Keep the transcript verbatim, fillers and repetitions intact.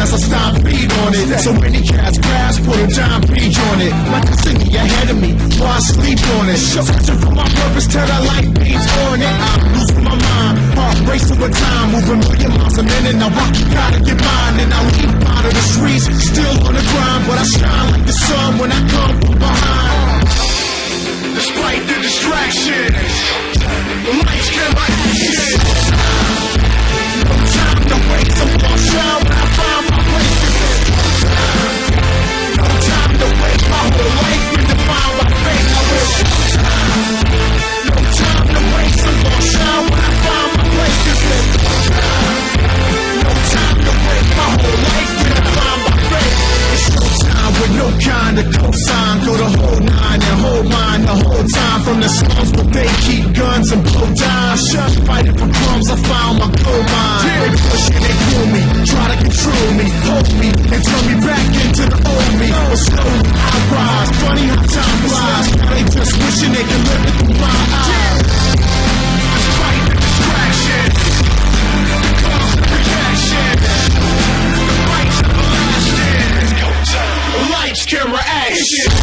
rise, I stop, feed on it. So many cats pass, put a dime page on it. Like a city ahead of me, while I sleep on it. Searching for my purpose till the light beams on it. I'm losing my mind, heart racing with time, moving million miles a minute. Now I gotta get mine, and I leap out of the streets, still on the grind, but I shine like the sun when I come from behind. Despite the distraction, the lights can my action. No time to waste, I'm gonna shine when I find my place. No time to waste, my whole life been defined by fate. I will. No time to waste, I'm gonna shine when I find my place. No time to waste, my whole life been defined by fate. It's showtime with no kind of cosign. Go the whole nine and hold mine the whole time. From the slums, but they keep guns and blow dimes. Shut fighting for crumbs, I found my gold mine. They push and they pull me, try to control me, hold me, and turn me back into the old me. But slowly I rise, funny how time flies. They just wishing they could live it through my eyes. Despite the distraction, the constant reaction, the fight's everlasting. Lights, camera, action.